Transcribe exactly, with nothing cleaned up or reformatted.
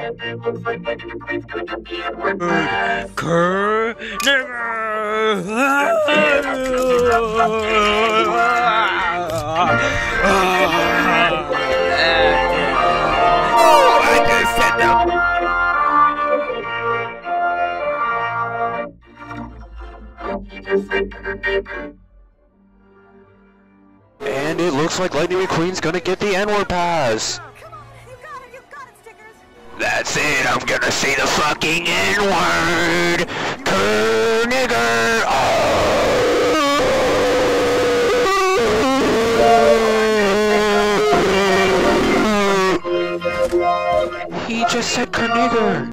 Cur I just said no. And it looks like Lightning McQueen's gonna get the N-word pass. That's it, I'm gonna say the fucking N-word! Cur nigger! Oh! He just said cur nigger!